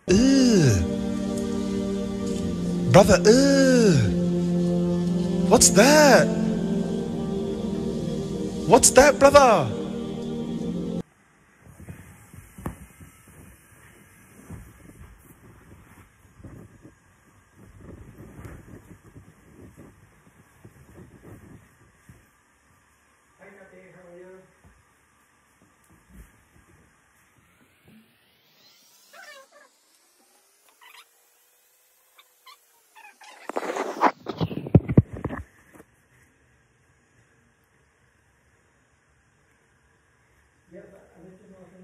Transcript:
Ugh. Brother, ugh. What's that? What's that, brother? Hi, Kathy. How are you? Yes, I let you know.